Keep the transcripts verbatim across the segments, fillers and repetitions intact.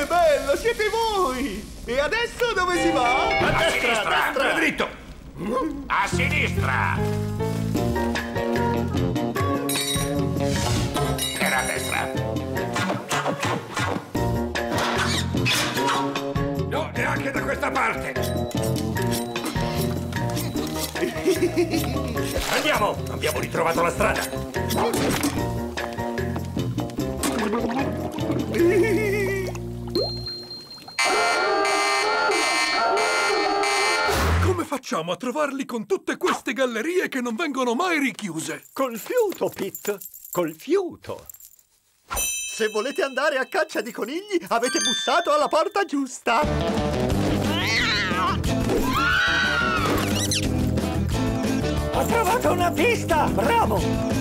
bello, siete voi! E adesso dove si va? A, a sinistra, a destra. Dritto. A sinistra. Era a destra. No, neanche da questa parte. Andiamo! Abbiamo ritrovato la strada! Come facciamo a trovarli con tutte queste gallerie che non vengono mai richiuse? Col fiuto, Pete! Col fiuto! Se volete andare a caccia di conigli, avete bussato alla porta giusta! Ho trovato una pista! Bravo!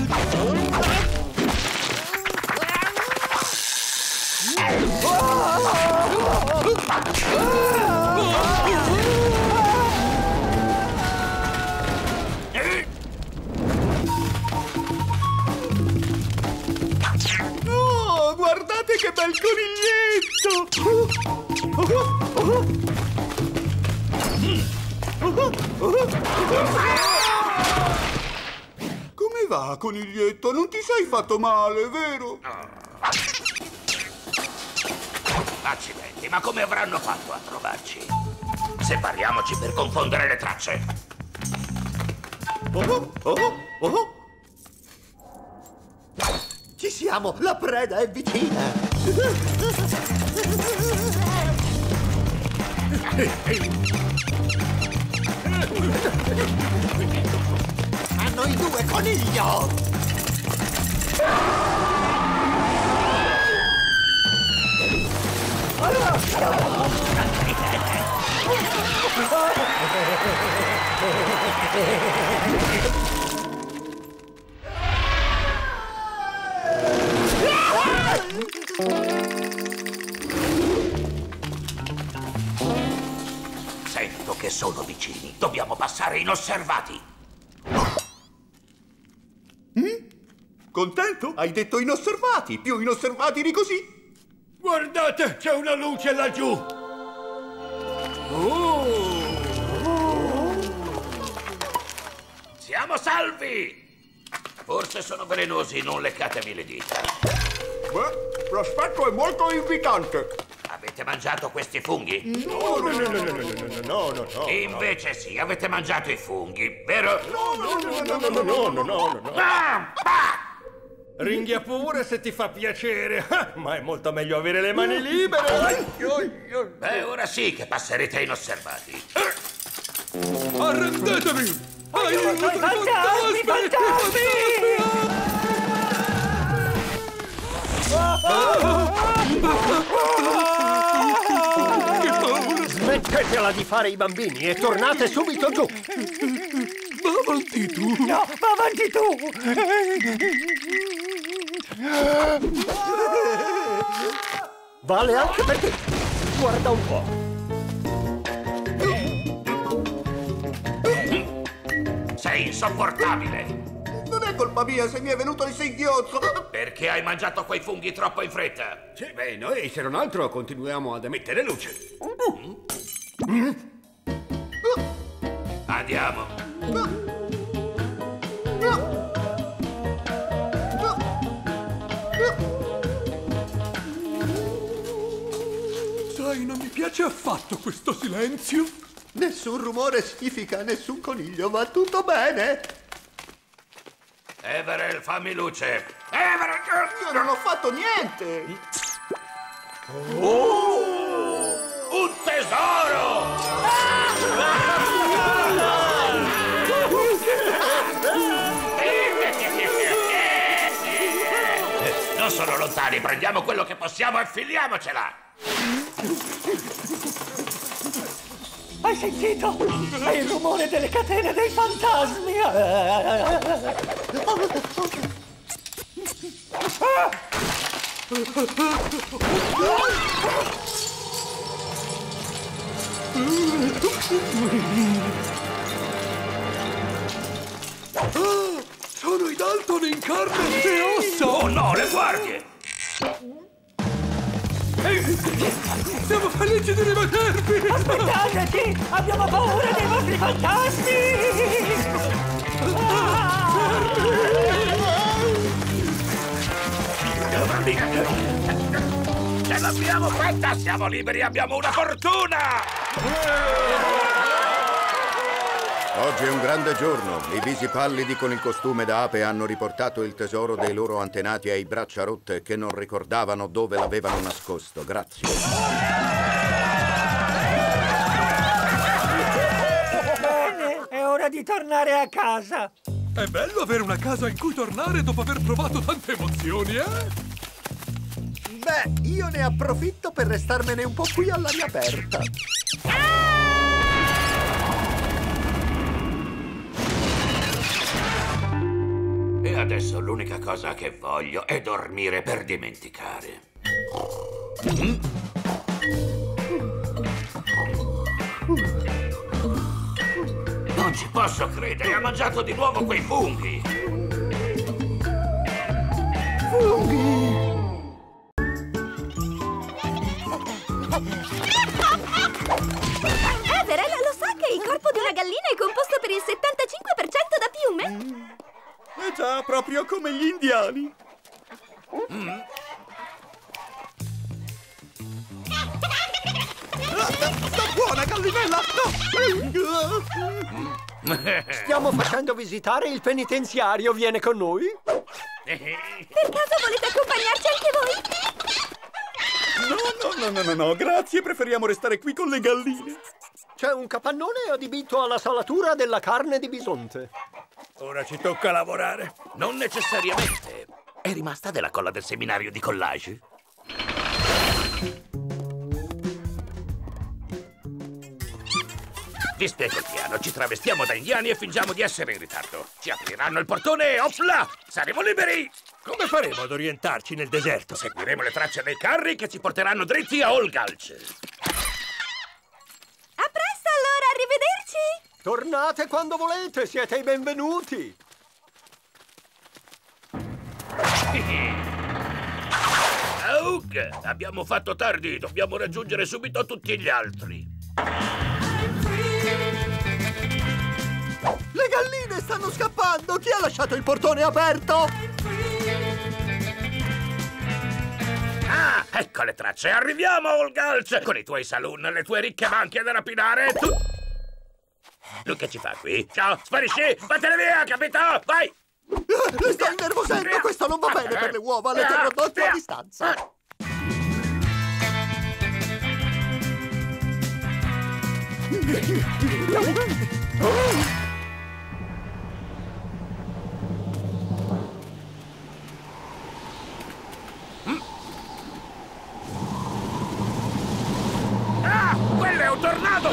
Oh, guardate che bel coniglietto! Come va, coniglietto? Non ti sei fatto male, vero? Accidenti, ma come avranno fatto a trovarci? Separiamoci per confondere le tracce. Oh, oh, oh. Ci siamo! La preda è vicina! A noi due, coniglio! Sento che sono vicini. Dobbiamo passare inosservati. Mm? Contento? Hai detto inosservati. Più inosservati di così. Guardate, c'è una luce laggiù. Oh. Siamo salvi. Forse sono velenosi, non leccatevi le dita. Beh, l'aspetto è molto invitante. Avete mangiato questi funghi? No, no, no, no, no, no, no, no, no. Invece sì, avete mangiato i funghi, vero? No, no, no, no, no, no, no, no, no. Ah, ah! Ringhia pure se ti fa piacere, ma è molto meglio avere le mani libere. Beh, ora sì che passerete inosservati. Arrendetevi! Aiuto, i fantasmi, fantasmi! Smettetela di fare i bambini e tornate subito giù! Va avanti tu! No, va avanti tu! Vale anche per te! Guarda un po'! Sei insopportabile! Non è colpa mia se mi è venuto il singhiozzo! Perché hai mangiato quei funghi troppo in fretta? Sì, beh, noi se non altro continuiamo ad emettere luce. Mm. Andiamo! Sai, non mi piace affatto questo silenzio. Nessun rumore significa nessun coniglio, va tutto bene? Everett, fammi luce! Everett! Io non ho fatto niente! Oh! Un tesoro! Non sono lontani, prendiamo quello che possiamo e filiamocela! Hai sentito? È il rumore delle catene dei fantasmi! Ah, sono i Dalton in carne e ossa! Oh no, le guardie! Siamo felici di rivedervi! Aspettateci! Abbiamo paura dei vostri fantasmi! Ce l'abbiamo fatta! Siamo liberi, abbiamo una fortuna! Oggi è un grande giorno. I visi pallidi con il costume da ape hanno riportato il tesoro dei loro antenati ai braccia rotte che non ricordavano dove l'avevano nascosto. Grazie. Bene, è ora di tornare a casa. È bello avere una casa in cui tornare dopo aver provato tante emozioni, eh? Beh, io ne approfitto per restarmene un po' qui all'aria aperta. E adesso l'unica cosa che voglio è dormire per dimenticare. Mm? Non ci posso credere, ha mangiato di nuovo quei funghi! Funghi! Everella lo sa che il corpo di una gallina è composto per il settantacinque per cento da piume? È già proprio come gli indiani. Mm. Sta buona, gallinella! No. Stiamo facendo visitare il penitenziario. Viene con noi? Per caso volete accompagnarci anche voi? No, no, no, no, no, no, grazie. Preferiamo restare qui con le galline. C'è un capannone adibito alla salatura della carne di bisonte. Ora ci tocca lavorare. Non necessariamente. È rimasta della colla del seminario di collage? Vi spiego il piano. Ci travestiamo da indiani e fingiamo di essere in ritardo. Ci apriranno il portone e opla! Saremo liberi! Come faremo ad orientarci nel deserto? Seguiremo le tracce dei carri che ci porteranno dritti a Olgalch. A presto allora, arrivederci! Tornate quando volete, siete i benvenuti. Aug, abbiamo fatto tardi, dobbiamo raggiungere subito tutti gli altri. Le galline stanno scappando! Chi ha lasciato il portone aperto? Ah, ecco le tracce, arriviamo a Olgalch! Con i tuoi saloon, le tue ricche banche da rapinare, tu... Lui che ci fa qui? Ciao, sparisci! Vattene via, capito? Vai! Le sto innervosendo! Questo non va bene per le uova! Le terrò d'occhio a distanza! Ah, quello è un tornado!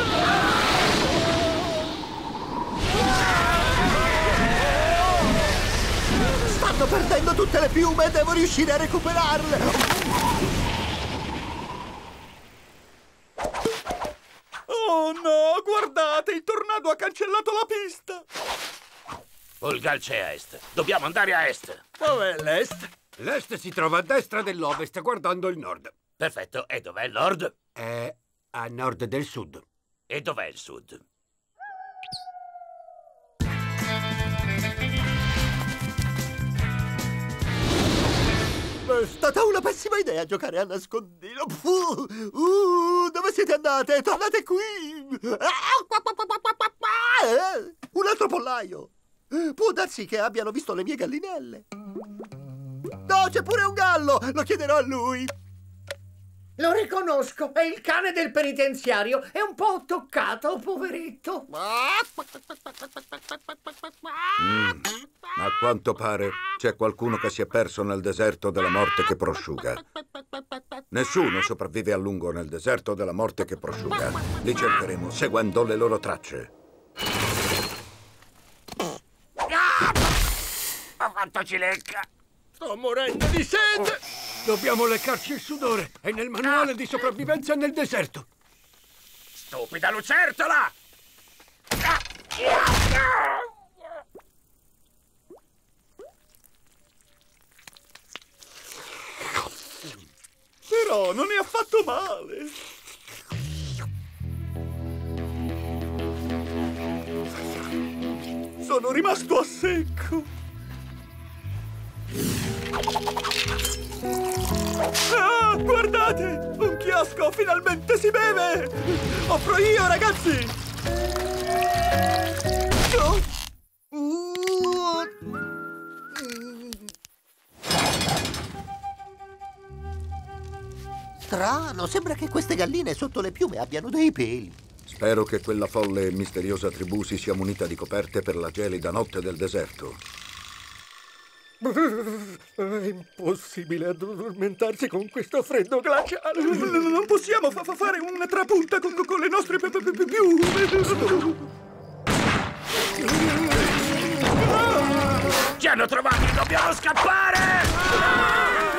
Stanno perdendo tutte le piume! Devo riuscire a recuperarle! Oh no! Guardate! Il tornado ha cancellato la pista! Olgalch è a est. Dobbiamo andare a est. Dov'è l'est? L'est si trova a destra dell'ovest, guardando il nord. Perfetto. E dov'è il nord? È a nord del sud. E dov'è il sud? È stata una pessima idea giocare a nascondino. Puh, uh, dove siete andate? Tornate qui! Un altro pollaio! Può darsi che abbiano visto le mie gallinelle. No, c'è pure un gallo! Lo chiederò a lui. Lo riconosco, è il cane del penitenziario. È un po' toccato, poveretto. Mm. A quanto pare c'è qualcuno che si è perso nel deserto della morte che prosciuga. Nessuno sopravvive a lungo nel deserto della morte che prosciuga. Li cercheremo seguendo le loro tracce. Ah! Ha fatto cilecca! Sto morendo di sete! Dobbiamo leccarci il sudore. È nel manuale di sopravvivenza nel deserto. Stupida lucertola! Però non è affatto male. Sono rimasto a secco. Ah, guardate! Un chiosco finalmente si beve! Offro io, ragazzi! Oh. Strano, sembra che queste galline sotto le piume abbiano dei peli. Spero che quella folle e misteriosa tribù si sia munita di coperte per la gelida notte del deserto. È impossibile addormentarsi con questo freddo glaciale. Non possiamo fa fare una trapunta con, con le nostre piume. Ci hanno trovati, dobbiamo scappare!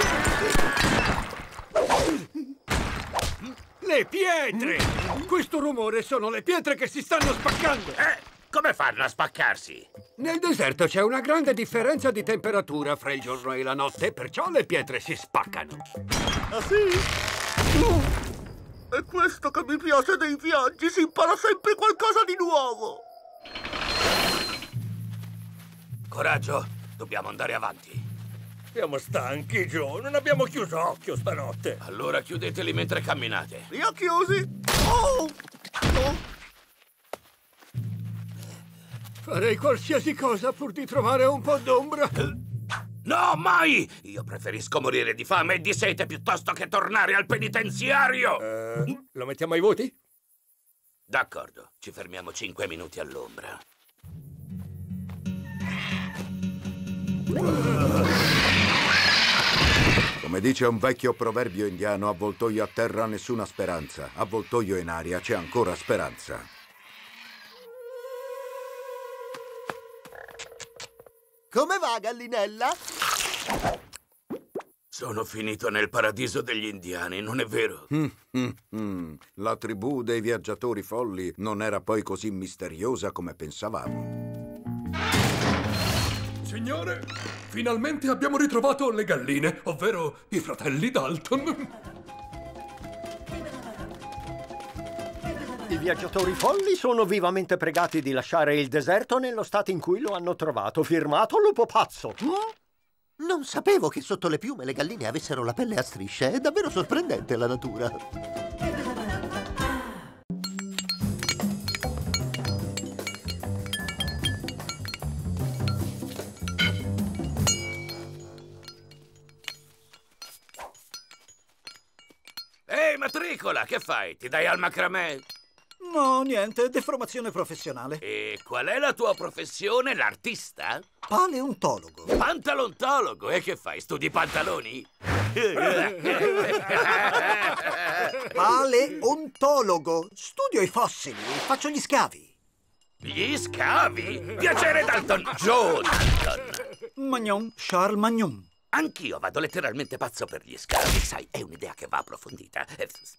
Le pietre! Questo rumore sono le pietre che si stanno spaccando! Eh, come fanno a spaccarsi? Nel deserto c'è una grande differenza di temperatura fra il giorno e la notte, perciò le pietre si spaccano. Ah, sì? Oh, è questo che mi piace dei viaggi, si impara sempre qualcosa di nuovo. Coraggio, dobbiamo andare avanti. Siamo stanchi, Joe. Non abbiamo chiuso occhio stanotte. Allora chiudeteli mentre camminate. Li ho chiusi. Oh! Oh! Farei qualsiasi cosa pur di trovare un po' d'ombra. No, mai! Io preferisco morire di fame e di sete piuttosto che tornare al penitenziario. Uh, lo mettiamo ai voti? D'accordo, ci fermiamo cinque minuti all'ombra. Come dice un vecchio proverbio indiano, avvoltoio a terra nessuna speranza, avvoltoio in aria c'è ancora speranza. Come va, gallinella? Sono finito nel paradiso degli indiani, non è vero? Mm, mm, mm. La tribù dei viaggiatori folli non era poi così misteriosa come pensavamo. Signore, finalmente abbiamo ritrovato le galline, ovvero i fratelli Dalton. I viaggiatori folli sono vivamente pregati di lasciare il deserto nello stato in cui lo hanno trovato. Firmato Lupo Pazzo. Mm? Non sapevo che sotto le piume le galline avessero la pelle a strisce. È davvero sorprendente la natura. Ehi, matricola, che fai? Ti dai al macramè? No, niente, deformazione professionale. E qual è la tua professione, l'artista? Paleontologo. Pantalontologo? E che fai? Studi pantaloni? Paleontologo. Studio i fossili, faccio gli scavi. Gli scavi? Piacere, Dalton. Joe Dalton. Magnon, Charles Magnon. Anch'io vado letteralmente pazzo per gli scavi. Sai, è un'idea che va approfondita.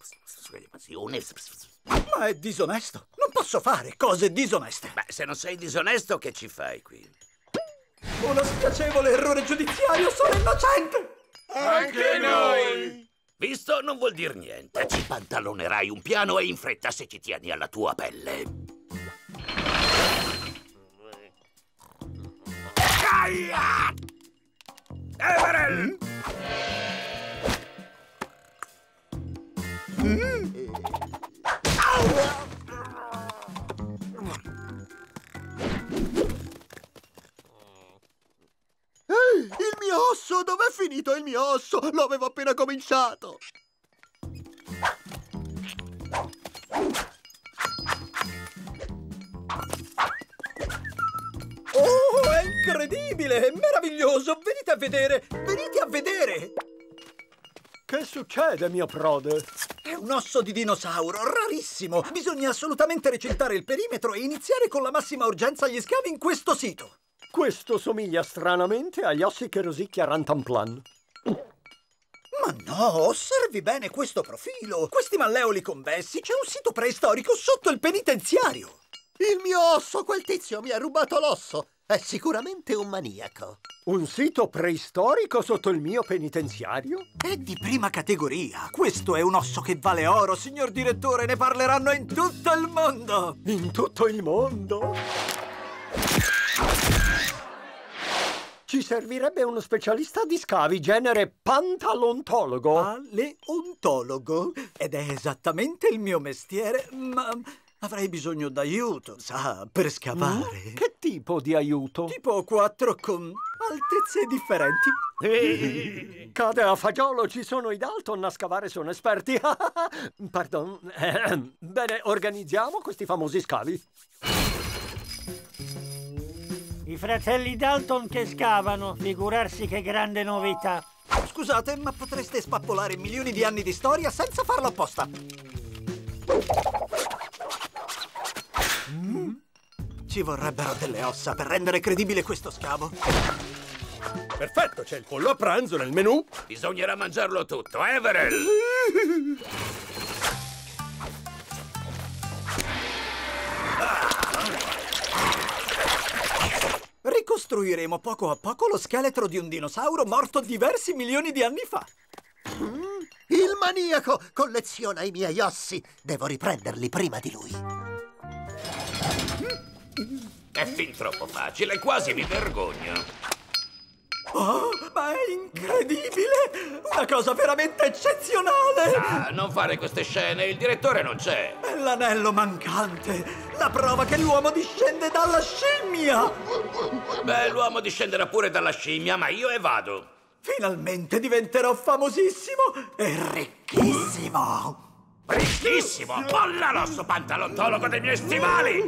Ma è disonesto. Non posso fare cose disoneste. Beh, se non sei disonesto, che ci fai qui? Uno spiacevole errore giudiziario, sono innocente! Anche noi! Visto non vuol dir niente. Ci pantalonerai un piano e in fretta se ci tieni alla tua pelle. Aia! Everell! Mm. Ehi, il mio osso! Dov'è finito il mio osso? Lo avevo appena cominciato! Oh, è incredibile! È meraviglioso! Venite a vedere! Venite a vedere! Che succede, mio prode? È un osso di dinosauro, rarissimo! Bisogna assolutamente recintare il perimetro e iniziare con la massima urgenza gli scavi in questo sito! Questo somiglia stranamente agli ossi che rosicchia Rantanplan. Ma no, osservi bene questo profilo! Questi malleoli convessi, c'è un sito preistorico sotto il penitenziario! Il mio osso, quel tizio mi ha rubato l'osso! È sicuramente un maniaco. Un sito preistorico sotto il mio penitenziario? È di prima categoria. Questo è un osso che vale oro, signor direttore. Ne parleranno in tutto il mondo. In tutto il mondo? Ci servirebbe uno specialista di scavi, genere pantalontologo. Paleontologo? Ed è esattamente il mio mestiere, ma avrei bisogno d'aiuto, sa, per scavare. Mm? Che tipo di aiuto? Tipo quattro con altezze differenti. Ehi, cade a fagiolo, ci sono i Dalton a scavare, sono esperti. Pardon. Bene, organizziamo questi famosi scavi. I fratelli Dalton che scavano, figurarsi che grande novità. Scusate, ma potreste spappolare milioni di anni di storia senza farlo apposta. Mm. Ci vorrebbero delle ossa per rendere credibile questo scavo. Perfetto, c'è il pollo a pranzo nel menù. Bisognerà mangiarlo tutto, Everell! Ricostruiremo poco a poco lo scheletro di un dinosauro morto diversi milioni di anni fa. Mm, il maniaco colleziona i miei ossi. Devo riprenderli prima di lui. È fin troppo facile, quasi mi vergogno. Oh, ma è incredibile! Una cosa veramente eccezionale! Ah, non fare queste scene, il direttore non c'è. È l'anello mancante, la prova che l'uomo discende dalla scimmia! Beh, l'uomo discenderà pure dalla scimmia, ma io e vado. Finalmente diventerò famosissimo e ricchissimo! Ricchissimo! Molla l'osso pantalontologo dei miei stivali!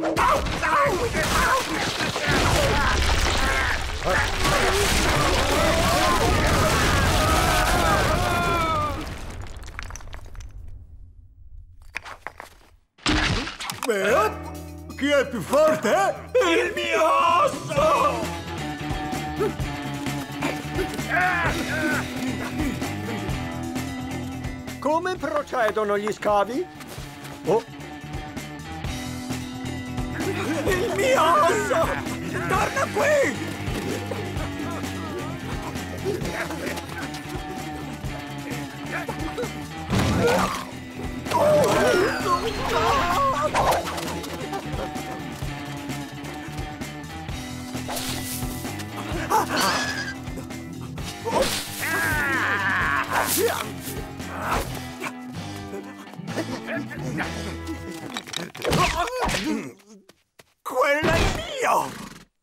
Beh, chi è più forte? Il mio osso! Come procedono gli scavi? Oh! Il mio osso! Torna qui! Quello è mio!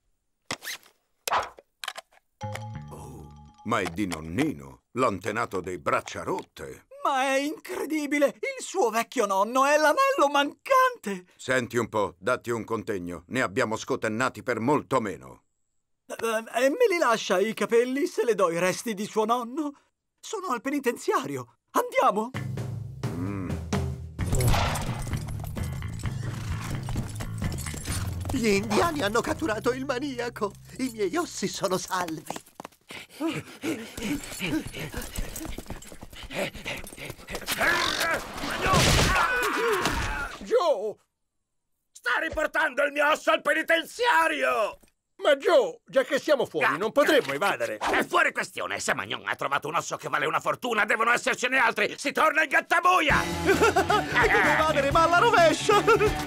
Ma è di nonnino, l'antenato dei Bracciarotte. Ma è incredibile! Il suo vecchio nonno è l'anello mancante! Senti un po', datti un contegno. Ne abbiamo scotennati per molto meno. Uh, e me li lascia i capelli se le do i resti di suo nonno? Sono al penitenziario. Andiamo? Mm. Gli indiani hanno catturato il maniaco. I miei ossi sono salvi. Joe! Sta riportando il mio osso al penitenziario! Ma Joe, già che siamo fuori, non potremmo evadere. È fuori questione. Se Magnon ha trovato un osso che vale una fortuna, devono essercene altri. Si torna in gattabuia! È come evadere, ma alla rovescia!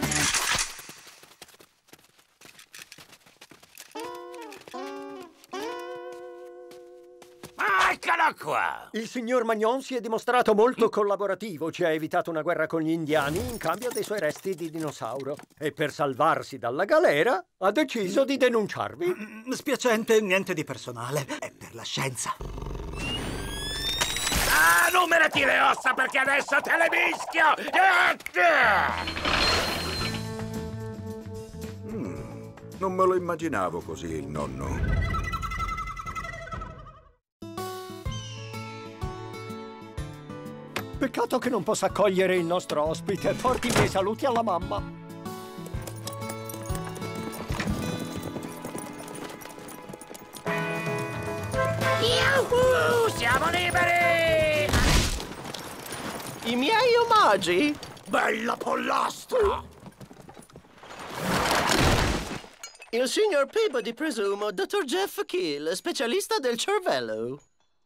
Eccolo qua! Il signor Magnon si è dimostrato molto collaborativo, ci ha evitato una guerra con gli indiani in cambio dei suoi resti di dinosauro. E per salvarsi dalla galera ha deciso di denunciarvi. Mm, spiacente, niente di personale, è per la scienza. Ah, numerati le ossa perché adesso te le mischio! Mm, non me lo immaginavo così il nonno. Peccato che non possa accogliere il nostro ospite. Porti i miei saluti alla mamma. Yuhu! Siamo liberi! I miei omaggi? Bella pollastra! Il signor Peabody, presumo, dottor Jeff Keel, specialista del cervello.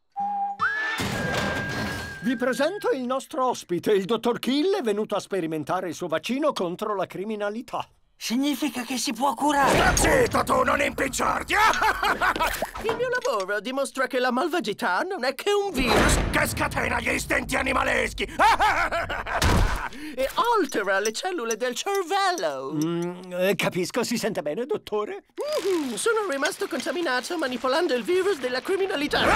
Vi presento il nostro ospite. Il dottor Keel è venuto a sperimentare il suo vaccino contro la criminalità. Significa che si può curare. Sta zitto, tu non impicciarti! Il mio lavoro dimostra che la malvagità non è che un virus che scatena gli istinti animaleschi e altera le cellule del cervello. Mm, eh, capisco, si sente bene, dottore? Mm, sono rimasto contaminato manipolando il virus della criminalità.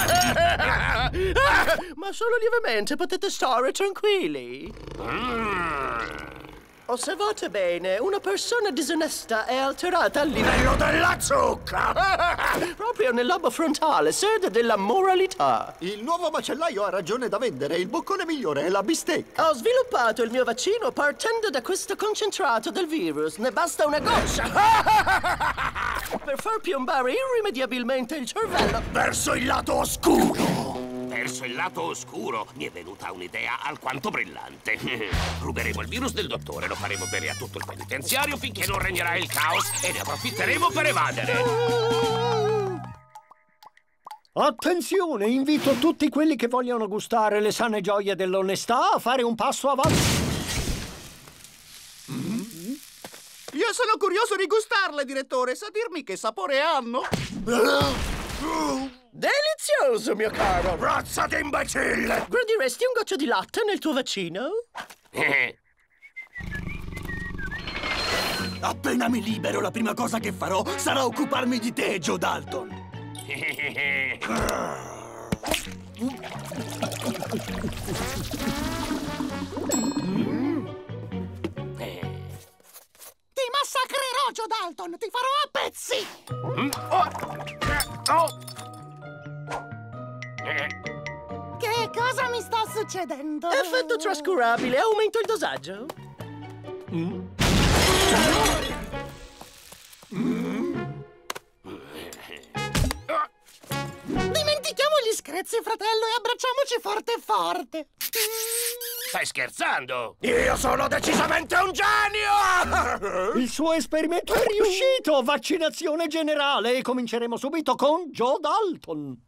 Ma solo lievemente, potete stare tranquilli. Mm. Osservate bene, una persona disonesta è alterata al livello della zucca! Proprio nel lobo frontale, sede della moralità. Il nuovo macellaio ha ragione da vendere, il boccone migliore è la bistecca. Ho sviluppato il mio vaccino partendo da questo concentrato del virus. Ne basta una goccia per far piombare irrimediabilmente il cervello verso il lato oscuro. Verso il lato oscuro mi è venuta un'idea alquanto brillante. Ruberemo il virus del dottore, lo faremo bere a tutto il penitenziario finché non regnerà il caos e ne approfitteremo per evadere. Attenzione, invito tutti quelli che vogliono gustare le sane gioie dell'onestà a fare un passo avanti. Mm-hmm. Io sono curioso di gustarle, direttore. Sa dirmi che sapore hanno? Delizioso, mio caro! Razza di imbecille! Gradiresti un goccio di latte nel tuo vaccino? Appena mi libero, la prima cosa che farò sarà occuparmi di te, Joe Dalton. Ti massacrerò, Joe Dalton! Ti farò a pezzi! Mm? Oh. Oh. Che cosa mi sta succedendo? Effetto trascurabile, aumento il dosaggio. Mm. Mm. Dimentichiamo gli screzi, fratello, e abbracciamoci forte forte. Stai scherzando? Io sono decisamente un genio! Il suo esperimento è riuscito! Vaccinazione generale! E cominceremo subito con Joe Dalton.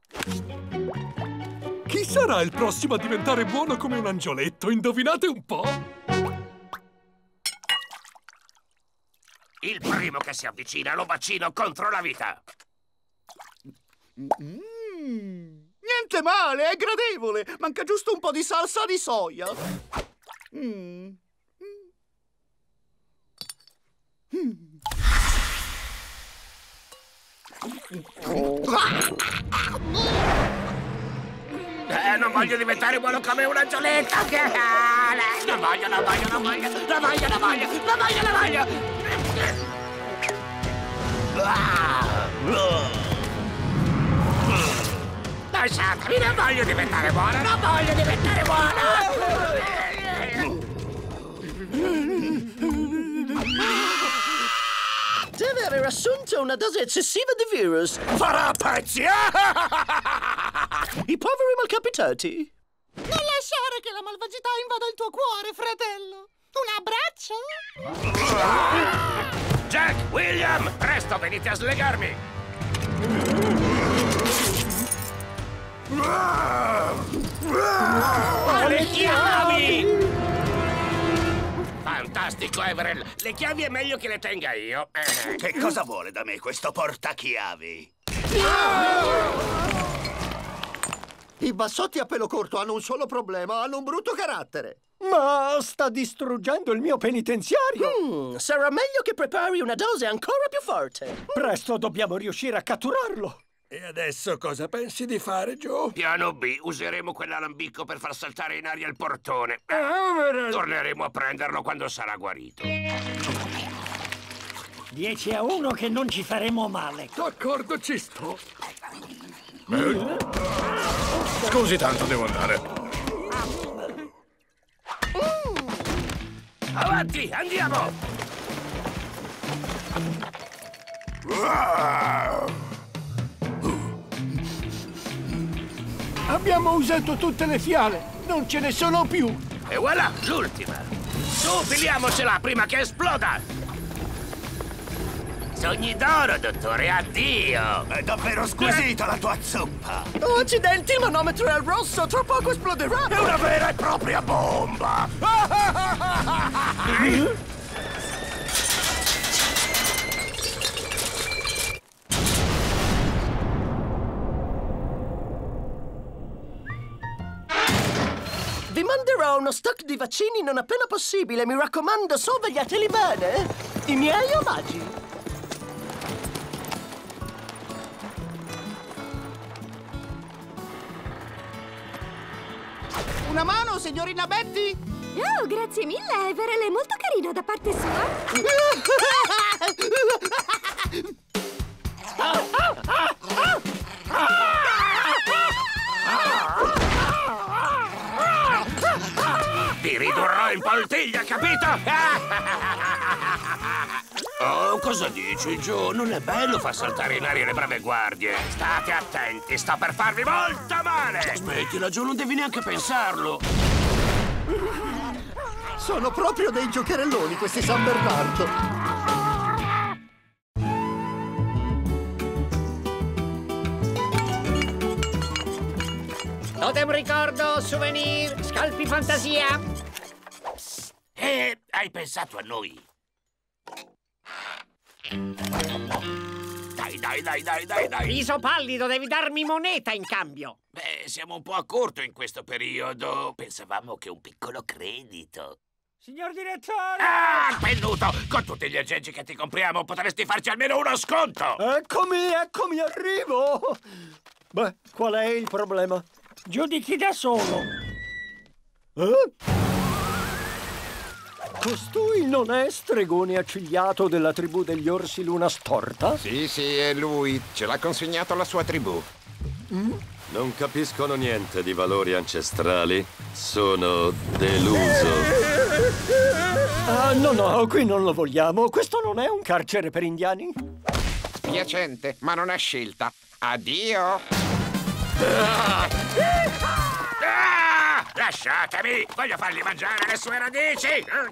Chi sarà il prossimo a diventare buono come un angioletto? Indovinate un po'? Il primo che si avvicina lo vaccino contro la vita. Mm. Niente male, è gradevole. Manca giusto un po' di salsa di soia. Mm. Mm. Eh, non voglio diventare buono come un angioletto. La voglio, la voglio, la voglio, la voglio, la voglio, la voglio, la voglio. Lasciatemi, non voglio diventare buono, non voglio diventare buono. Deve aver assunto una dose eccessiva di virus. Farà pezzi! I poveri malcapitati. Non lasciare che la malvagità invada il tuo cuore, fratello. Un abbraccio? Jack, William, presto venite a slegarmi. Le chiavi! Fantastico, Everell. Le chiavi è meglio che le tenga io. Eh. Che cosa vuole da me questo portachiavi? I bassotti a pelo corto hanno un solo problema, hanno un brutto carattere. Ma sta distruggendo il mio penitenziario! Mm, sarà meglio che prepari una dose ancora più forte. Presto dobbiamo riuscire a catturarlo. E adesso cosa pensi di fare, Joe? Piano B, useremo quell'alambicco per far saltare in aria il portone. Ah, Torneremo a prenderlo quando sarà guarito. Dieci a uno che non ci faremo male. D'accordo, ci sto. Eh? Scusi tanto, devo andare. Avanti, andiamo! Abbiamo usato tutte le fiale, non ce ne sono più. E voilà, l'ultima. Su, filiamocela prima che esploda! Sogni d'oro, dottore, addio! È davvero squisita la tua zuppa! Oh, accidenti, il manometro è al rosso, tra poco esploderà! È una vera e propria bomba! Vi manderò uno stock di vaccini non appena possibile, mi raccomando, sorvegliateli bene! I miei omaggi! Una mano, signorina Betty? Oh, grazie mille, Everell, è molto carino da parte sua. Vi ridurrò in poltiglia, capito? Oh, cosa dici, Joe? Non è bello far saltare in aria le brave guardie. State attenti, sto per farvi molto male! Smettila, Joe, non devi neanche pensarlo. Sono proprio dei giocherelloni questi San Bernardo. Totem ricordo, souvenir, scalpi fantasia. E hai pensato a noi? Dai, dai, dai, dai, dai, dai! Viso pallido, devi darmi moneta in cambio. Beh, siamo un po' a corto in questo periodo. Pensavamo che un piccolo credito. Signor direttore! Ah, pennuto! Con tutti gli aggeggi che ti compriamo potresti farci almeno uno sconto! Eccomi, eccomi, arrivo! Beh, qual è il problema? Giudichi da solo. Eh? Costui non è stregone accigliato della tribù degli orsi luna storta? Sì, sì, è lui. Ce l'ha consegnato alla sua tribù. Mm? Non capiscono niente di valori ancestrali. Sono deluso. Ah, no, no, qui non lo vogliamo. Questo non è un carcere per indiani. Spiacente, ma non ha scelta. Addio! Ah! Lasciatemi! Voglio fargli mangiare le sue radici!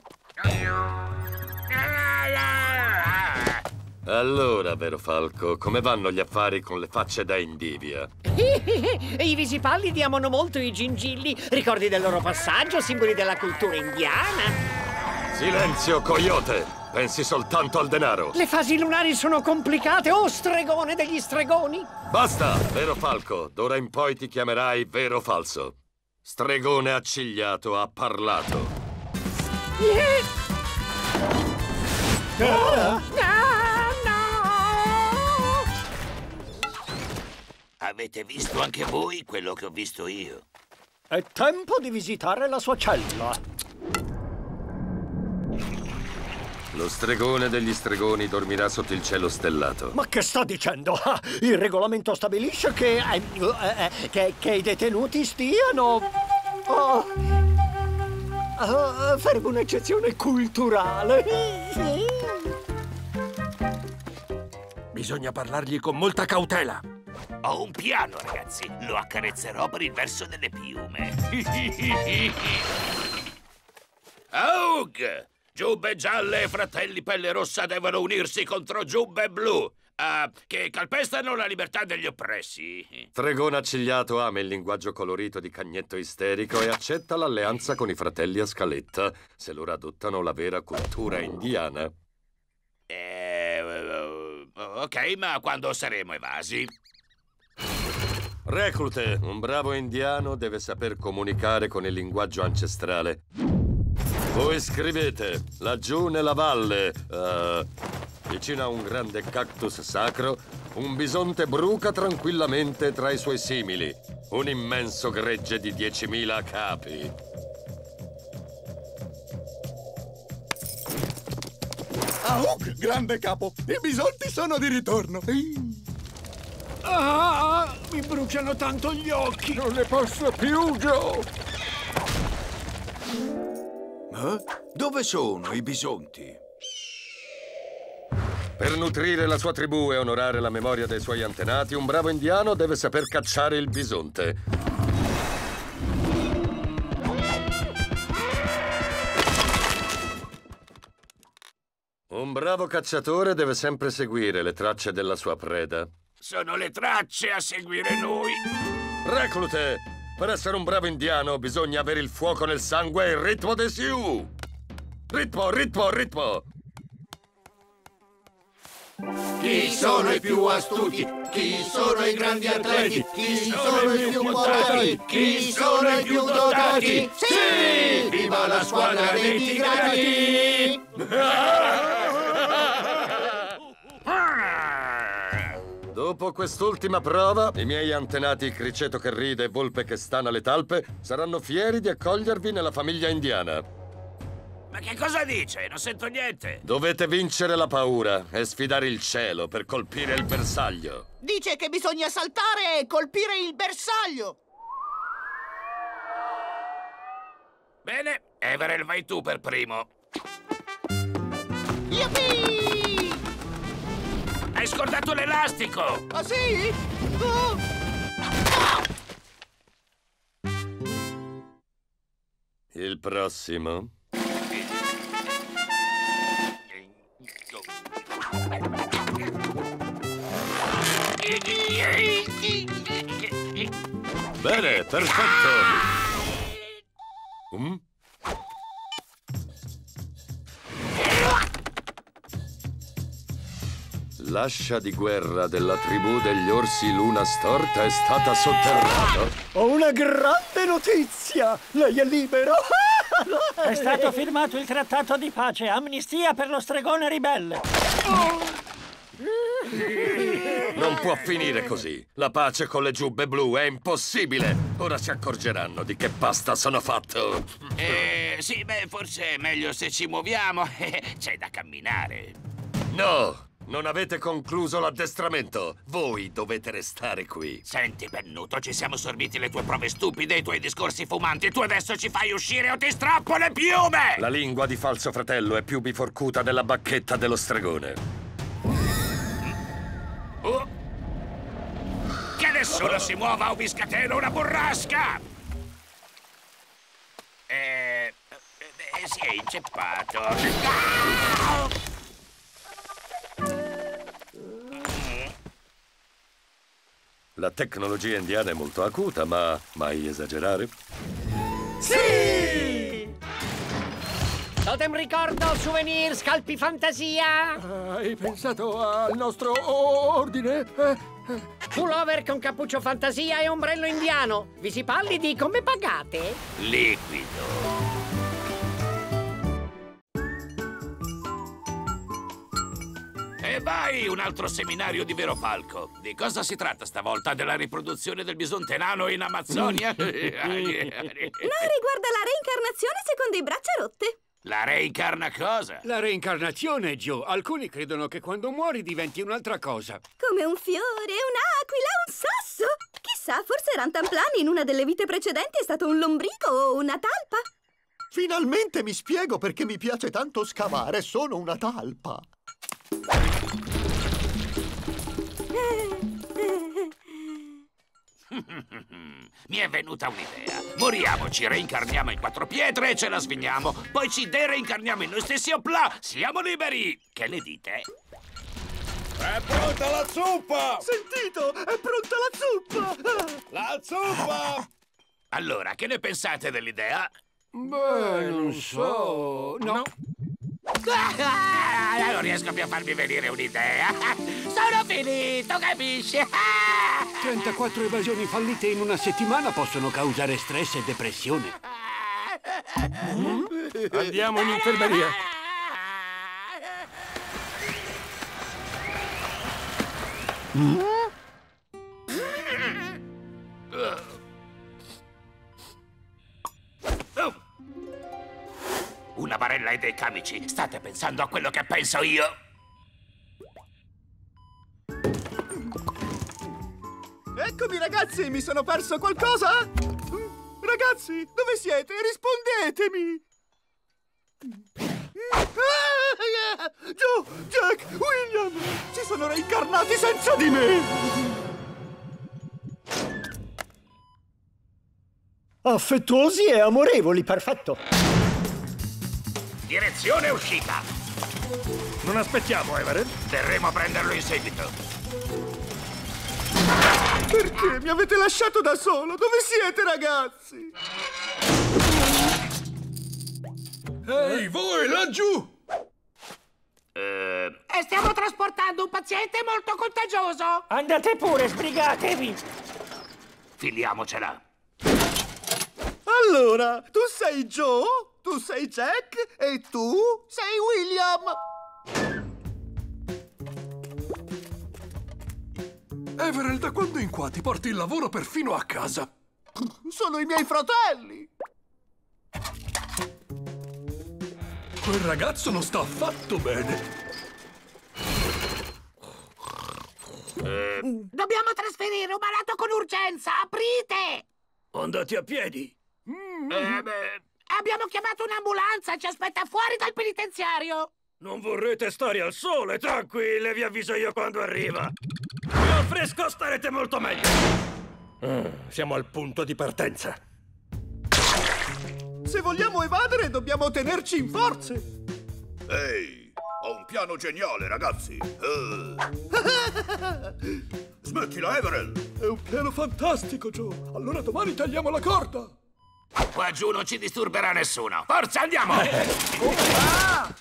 Allora, vero Falco, come vanno gli affari con le facce da Indivia? I visi pallidi amano molto i gingilli, ricordi del loro passaggio, simboli della cultura indiana. Silenzio, coyote! Pensi soltanto al denaro! Le fasi lunari sono complicate, oh stregone degli stregoni! Basta, vero Falco! D'ora in poi ti chiamerai vero o falso. Stregone accigliato ha parlato. Yeah. Oh. Avete visto anche voi quello che ho visto io? È tempo di visitare la sua cella. Lo stregone degli stregoni dormirà sotto il cielo stellato. Ma che sta dicendo? Ah, il regolamento stabilisce che, eh, eh, che, che i detenuti stiano... Oh, oh, faremo un'eccezione culturale. Bisogna parlargli con molta cautela. Ho un piano, ragazzi. Lo accarezzerò per il verso delle piume. Aug! Giubbe gialle e fratelli pelle rossa devono unirsi contro giubbe blu, uh, che calpestano la libertà degli oppressi. Stregone accigliato ama il linguaggio colorito di Cagnetto Isterico e accetta l'alleanza con i fratelli a scaletta, se loro adottano la vera cultura indiana. Eh, ok, ma quando saremo evasi? Reclute, un bravo indiano deve saper comunicare con il linguaggio ancestrale. Voi scrivete, laggiù nella valle, uh, vicino a un grande cactus sacro, un bisonte bruca tranquillamente tra i suoi simili. Un immenso gregge di diecimila capi. Aug, grande capo, i bisonti sono di ritorno. Ah, mi bruciano tanto gli occhi. Non ne posso più, Joe. Eh? Dove sono i bisonti? Per nutrire la sua tribù e onorare la memoria dei suoi antenati, un bravo indiano deve saper cacciare il bisonte. Un bravo cacciatore deve sempre seguire le tracce della sua preda. Sono le tracce a seguire noi. Reclute, per essere un bravo indiano bisogna avere il fuoco nel sangue e il ritmo dei Sioux. Ritmo, ritmo, ritmo. Chi sono i più astuti? Chi sono i grandi atleti? Chi sono i più moderni? Chi sono i più dotati? Sì! Viva la squadra dei Tigrati! Dopo quest'ultima prova, i miei antenati Criceto che ride e Volpe che stana alle talpe saranno fieri di accogliervi nella famiglia indiana. Ma che cosa dice? Non sento niente. Dovete vincere la paura e sfidare il cielo per colpire il bersaglio. Dice che bisogna saltare e colpire il bersaglio. Bene, Everell, vai tu per primo. Yuppie! Hai scordato l'elastico! Ah, sì? Oh! Il prossimo? Bene, perfetto! Mm? L'ascia di guerra della tribù degli orsi luna storta è stata sotterrata. Ho una grande notizia! Lei è libero! È stato firmato il trattato di pace, amnistia per lo stregone ribelle. Non può finire così. La pace con le giubbe blu è impossibile. Ora si accorgeranno di che pasta sono fatto. Eh, sì, beh, forse è meglio se ci muoviamo. C'è da camminare. No! Non avete concluso l'addestramento. Voi dovete restare qui. Senti, Pennuto, ci siamo sorbiti le tue prove stupide e i tuoi discorsi fumanti. Tu adesso ci fai uscire o ti strappo le piume! La lingua di falso fratello è più biforcuta della bacchetta dello stregone. Oh. Che nessuno si muova o vi scateno una burrasca! Eh, eh, si è inceppato. Ah! La tecnologia indiana è molto acuta, ma mai esagerare? Sì! Totem ricordo, souvenir, scalpi fantasia! Uh, hai pensato al nostro ordine? Eh, eh. Pullover con cappuccio fantasia e ombrello indiano. Visipallidi, come pagate? Liquido. E vai, un altro seminario di vero palco. Di cosa si tratta stavolta? Della riproduzione del bisonte nano in Amazzonia? No, riguarda la reincarnazione secondo i braccia rotte. La reincarna cosa? La reincarnazione, Joe. Alcuni credono che quando muori diventi un'altra cosa. Come un fiore, un'aquila, un sasso. Chissà, forse Rantanplan in una delle vite precedenti è stato un lombrico o una talpa. Finalmente mi spiego perché mi piace tanto scavare. Sono una talpa. Mi è venuta un'idea. Moriamo, ci reincarniamo in quattro pietre e ce la svigniamo. Poi ci dereincarniamo in noi stessi, opla! Siamo liberi! Che ne dite? È pronta la zuppa! Sentito? È pronta la zuppa! La zuppa! Allora, che ne pensate dell'idea? Beh, non so... No. no. Ah, non riesco più a farmi venire un'idea. Sono finito, capisci? trentaquattro evasioni fallite in una settimana possono causare stress e depressione. Mm? Andiamo in infermeria. Mm? Una barella e dei camici. State pensando a quello che penso io? Eccomi, ragazzi, mi sono perso qualcosa? Ragazzi, dove siete? Rispondetemi! Joe, Jack, William! Si sono reincarnati senza di me! Affettuosi e amorevoli, perfetto. Direzione uscita. Non aspettiamo, Everett. Verremo a prenderlo in seguito. Perché mi avete lasciato da solo? Dove siete, ragazzi? Ehi, voi, laggiù! Eh... E stiamo trasportando un paziente molto contagioso. Andate pure, sbrigatevi. Filiamocela. Allora, tu sei Joe, tu sei Jack e tu sei William. Everett, da quando in qua ti porti il lavoro perfino a casa? Sono i miei fratelli. Quel ragazzo non sta affatto bene. Eh... Dobbiamo trasferire un malato con urgenza. Aprite! Andate a piedi. Eh, beh... Abbiamo chiamato un'ambulanza. Ci aspetta fuori dal penitenziario. Non vorrete stare al sole? Tranquille, vi avviso io quando arriva. Al fresco starete molto meglio. Ah, siamo al punto di partenza. Se vogliamo evadere, dobbiamo tenerci in forze. Ehi, ho un piano geniale, ragazzi. Uh. Smettila, Everett. È un piano fantastico, Joe. Allora domani tagliamo la corda. Qua giù non ci disturberà nessuno. Forza, andiamo! Ah!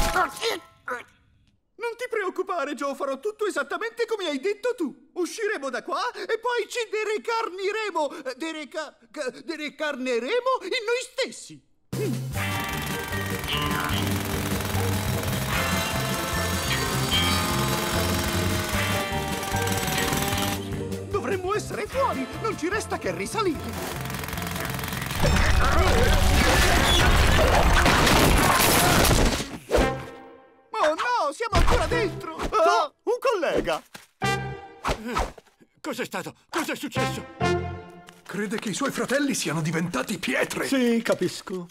Non ti preoccupare, Joe, farò tutto esattamente come hai detto tu. Usciremo da qua e poi ci derecarniremo. Dereca... derecarneremo in noi stessi. Dovremmo essere fuori. Non ci resta che risalire. Oh no, siamo ancora dentro! Oh, un collega! Cos'è stato? Cos'è successo? Crede che i suoi fratelli siano diventati pietre. Sì, capisco.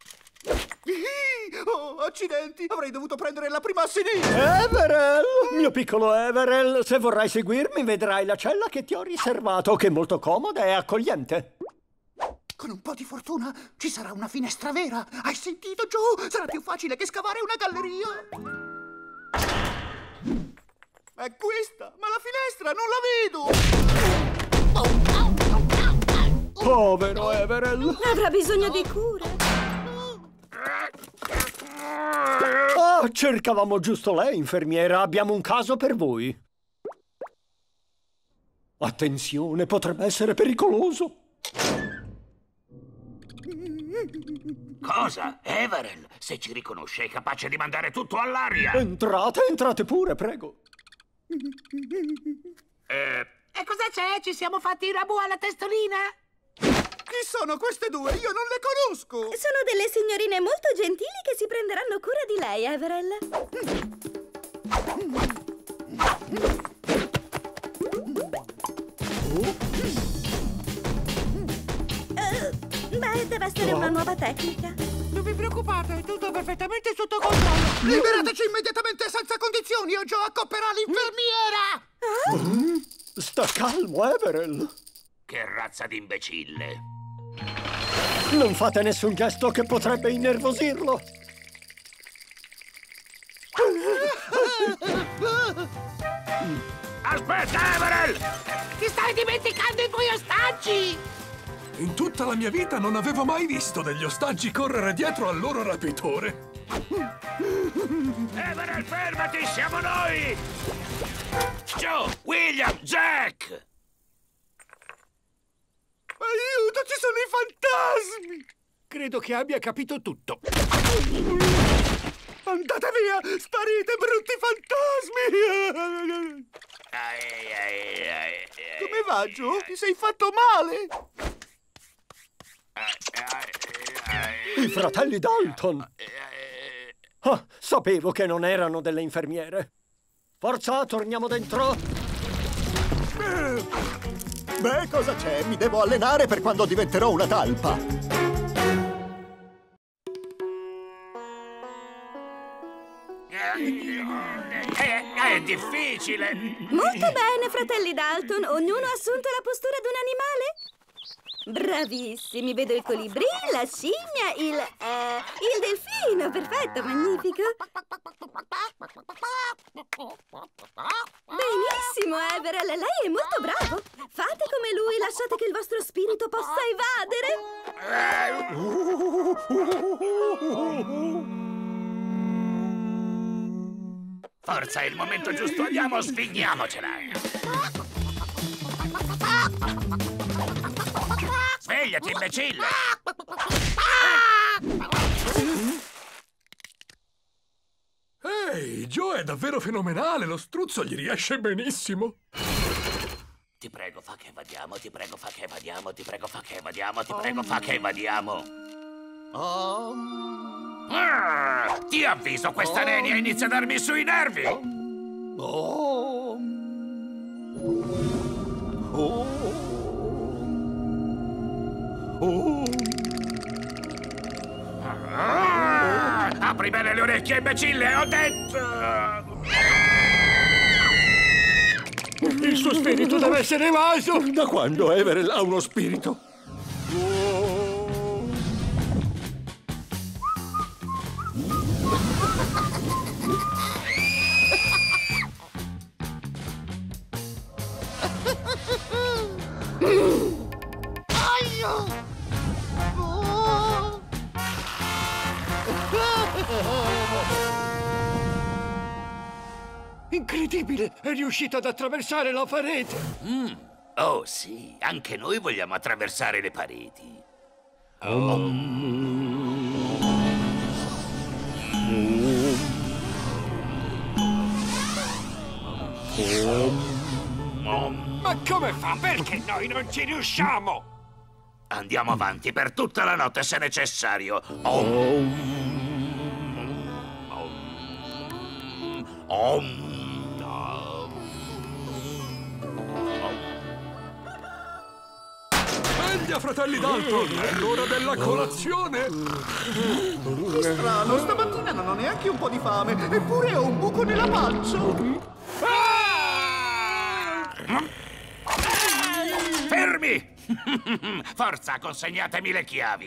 Oh, accidenti! Avrei dovuto prendere la prima a sinistra! Everett! Mio piccolo Everett, se vorrai seguirmi vedrai la cella che ti ho riservato, che è molto comoda e accogliente. Con un po' di fortuna ci sarà una finestra vera. Hai sentito, Joe? Sarà più facile che scavare una galleria. È questa, ma la finestra non la vedo. Povero Everett. Avrà bisogno di cure. Oh, cercavamo giusto lei, infermiera. Abbiamo un caso per voi. Attenzione, potrebbe essere pericoloso. Cosa? Everett, se ci riconosce è capace di mandare tutto all'aria. Entrate, entrate pure, prego. Eh... E cosa c'è? Ci siamo fatti i rabù alla testolina? Chi sono queste due? Io non le conosco. Sono delle signorine molto gentili che si prenderanno cura di lei, Everett. Uh, beh, deve essere una nuova tecnica. Non vi preoccupate, è tutto perfettamente sotto controllo. Liberateci immediatamente senza condizioni o Joe accopperà l'infermiera. Ah? Sta calmo, Everett. Che razza di imbecille. Non fate nessun gesto che potrebbe innervosirlo. Aspetta, Everett! Ti stai dimenticando i tuoi ostaggi! In tutta la mia vita non avevo mai visto degli ostaggi correre dietro al loro rapitore. Everett, fermati! Siamo noi! Joe, William, Jack! Aiuto, ci sono i fantasmi! Credo che abbia capito tutto. Andate via! Sparite, brutti fantasmi! Ai, ai, ai, Come va, Joe? Ti sei fatto male? I fratelli Dalton! Ah, sapevo che non erano delle infermiere. Forza, torniamo dentro! Beh, cosa c'è? Mi devo allenare per quando diventerò una talpa. È, è difficile! Molto bene, fratelli Dalton. Ognuno ha assunto la postura di un animale? Bravissimi. Vedo il colibrì, la scimmia, il... Eh, il delfino. Perfetto, magnifico. Benissimo, Everell, lei è molto bravo. Fate come lui, lasciate che il vostro spirito possa evadere. Forza, è il momento giusto, andiamo, sfigniamocela! Svegliati, imbecille! Ehi, Joe è davvero fenomenale, lo struzzo gli riesce benissimo. Ti prego, fa che evadiamo, ti prego, fa che evadiamo, ti prego, fa che evadiamo, ti prego, fa che evadiamo. Oh. Ah, ti avviso, questa nenia inizia a darmi sui nervi! Oh. Oh. Oh. Ah, apri bene le orecchie, imbecille, ho detto! Il suo spirito deve essere evaso! Da quando Everell ha uno spirito? Incredibile! È riuscito ad attraversare la parete! Mm. Oh sì, anche noi vogliamo attraversare le pareti. Oh. Ma come fa? Perché noi non ci riusciamo? Andiamo avanti per tutta la notte se necessario. Oh. Oh. Sveglia, fratelli Dalton! È l'ora della colazione! Che strano, stamattina non ho neanche un po' di fame, eppure ho un buco nella pancia! Fermi! Forza, consegnatemi le chiavi!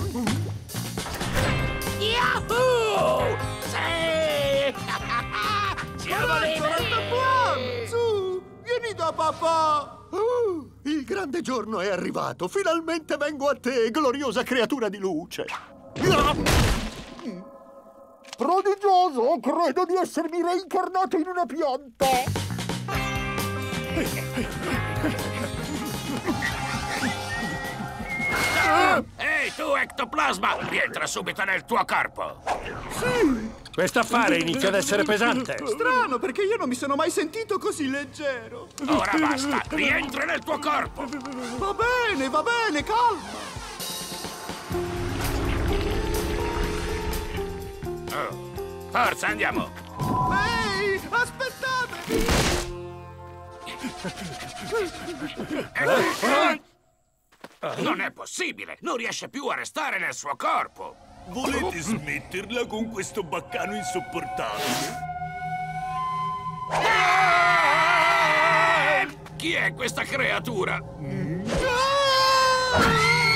Yahoo! Sì! Siamo liberi! Su, vieni da papà! Uh, il grande giorno è arrivato! Finalmente vengo a te, gloriosa creatura di luce! Prodigioso! Credo di essermi reincarnato in una pianta! Ehi, tu, ectoplasma! Rientra subito nel tuo corpo! Sì! Questo affare inizia ad essere pesante! Strano, perché io non mi sono mai sentito così leggero! Ora basta! Rientra nel tuo corpo! Va bene, va bene, calma! Oh. Forza, andiamo! Ehi, aspettate! Non è possibile! Non riesce più a restare nel suo corpo! Volete smetterla con questo baccano insopportabile? Ah! Chi è questa creatura? Ah!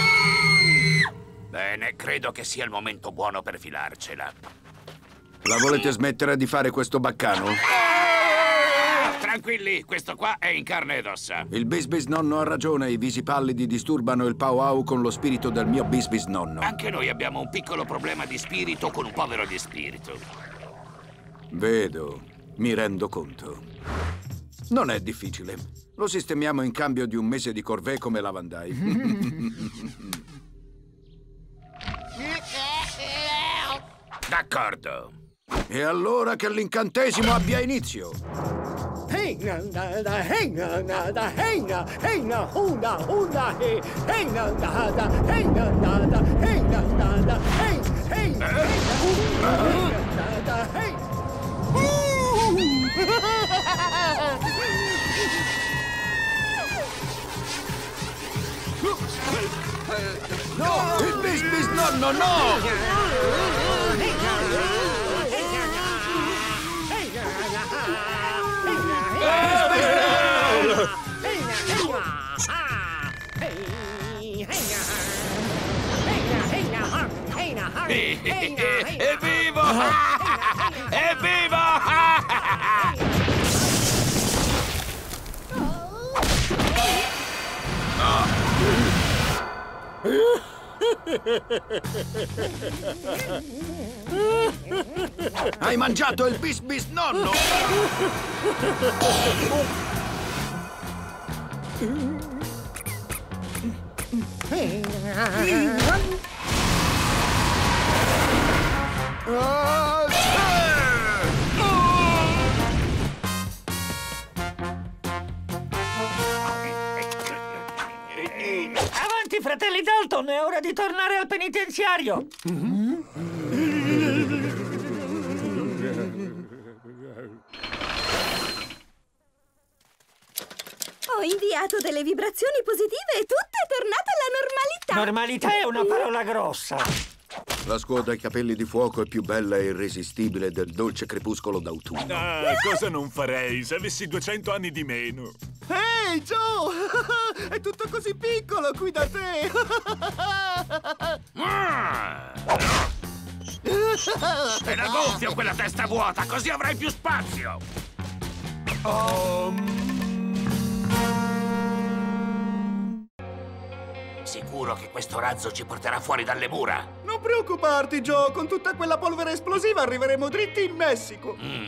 Bene, credo che sia il momento buono per filarcela. La volete smettere di fare questo baccano? Tranquilli, questo qua è in carne ed ossa. Il Bis-Bis nonno ha ragione, i visi pallidi disturbano il Pow-Wow con lo spirito del mio Bis-Bis nonno. Anche noi abbiamo un piccolo problema di spirito con un povero di spirito. Vedo, mi rendo conto. Non è difficile. Lo sistemiamo in cambio di un mese di corvée come lavandai. D'accordo. E allora che l'incantesimo abbia inizio. Hey na na da hey na na da hey na hey na una una hey hey na na da hey na na da hey na na da hey hey na na da hey. No, il Bis-Bis nonno, no! È vivo! È vivo! Hai mangiato il bis bis nonno? Avanti, fratelli Dalton, è ora di tornare al penitenziario. Ho inviato delle vibrazioni positive e tutto è tornato alla normalità. Normalità è una parola grossa. La scuola dai capelli di fuoco è più bella e irresistibile del dolce crepuscolo d'autunno. Ah, cosa non farei se avessi duecento anni di meno? Ehi, Joe! È tutto così piccolo qui da te! Era gonfio quella testa vuota, così avrai più spazio! Um... Sicuro che questo razzo ci porterà fuori dalle mura? Non preoccuparti, Joe! Con tutta quella polvere esplosiva arriveremo dritti in Messico! Mm.